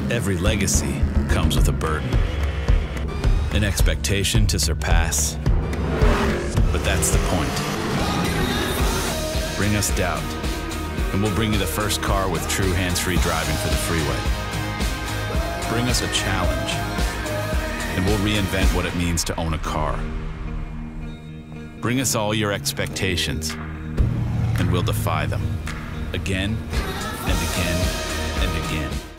Every legacy comes with a burden, an expectation to surpass. But that's the point. Bring us doubt, and we'll bring you the first car with true hands-free driving for the freeway. Bring us a challenge, and we'll reinvent what it means to own a car. Bring us all your expectations, and we'll defy them again and again and again.